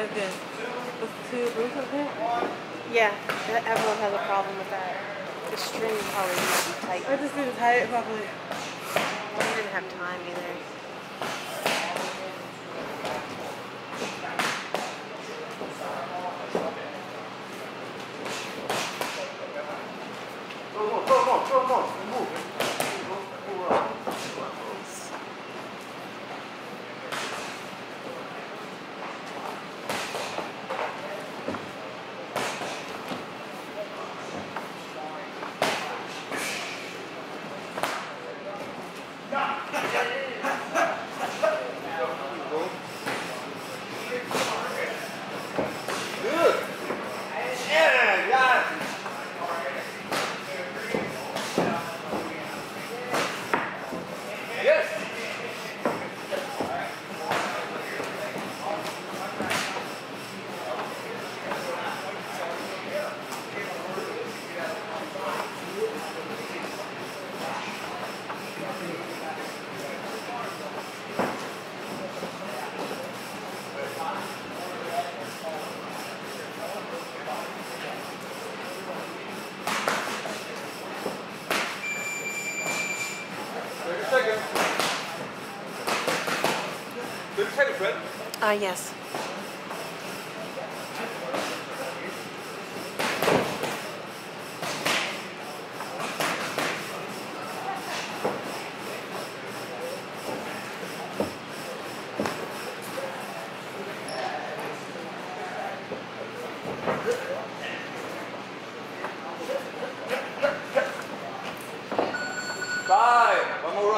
That's good. What's the bruise up there? Yeah, everyone has a problem with that. The string probably needs to be tight. I just didn't tie it properly. I didn't have time either. Come on, move. Yes. Five. One more